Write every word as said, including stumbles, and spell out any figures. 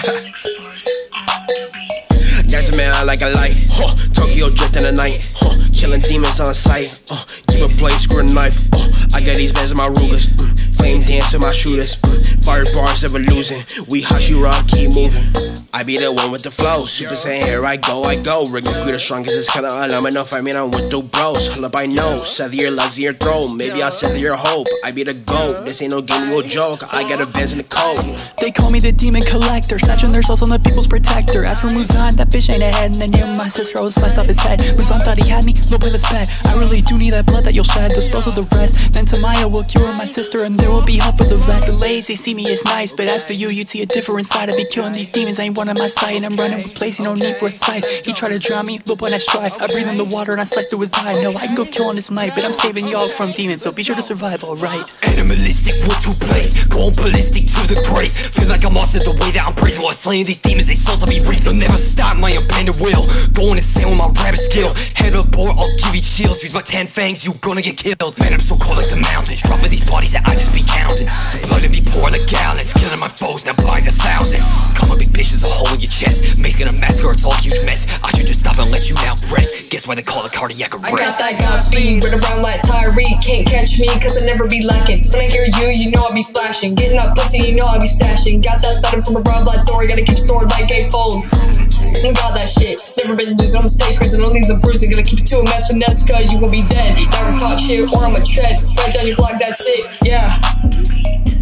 Got a man I like a light, huh. Tokyo drift in the night, huh. Killing demons on sight, uh. Keep a blade, screw a knife, uh. I got these bands in my Rugers, mm. Flame dance to my shooters, mm. Fire bars never losing. We Hashira, keep moving. I be the one with the flow. Super Saiyan, here I go, I go. Rigo Crew the strongest is kinda alam enough. I mean I'm with the bros. Hull up I know. Sether your lazy your throne. Maybe I'll sether your hope. I be the GOAT. This ain't no game, no joke. I got a Benz in the code. They call me the demon collector, snatching their souls on the people's protector. As for Muzan, that bitch ain't ahead. And then near my sister, I was sliced off his head. Muzan thought he had me, no play this bad. I really do need that blood that you'll shed. Dispose of the rest. Then Tamaya will cure my sister, and there will be help for the rest. The lazy see me as nice, but as for you, you'd see a different side. I be killing these demons, ain't one on my sight. I'm running with place, you no need for a sight. He tried to drown me, look when I strike. I breathe in the water and I slice through his eye. No, I can go kill on his might, but I'm saving y'all from demons, so be sure to survive, alright. Animalistic with two plays, going ballistic to the grave. Feel like I'm lost in the way that I'm breathing while slaying these demons, they souls I'll be breathing. They'll never stop my abandoned will, going insane with my rabbit skill. Head up board, I'll give you chills. Use my ten fangs, you gonna get killed. Man, I'm so cold like the mountains, dropping these bodies that I just be counting. The blood in me pouring like gallons, killing my foes now by the thousand. Come on, big bitch, there's a hole in your chest. Mate's gonna massacre, it's all a huge mess. I should just stop and let you now rest. Guess why they call it cardiac arrest? I got that God speed, run around like Tyreek. Can't catch me, cause I never be lacking. When I hear you, you know I be flashing. Getting up pussy, you know I be stashing. Got that thudding from above like Thor, gotta keep stored like A-fold. I got that shit, never been losing, I'ma stay cruising, don't leave the bruising. Gonna keep it to a mess with Nesca, you gon' be dead. Never talk shit or I'ma tread right down your block, that's it, yeah.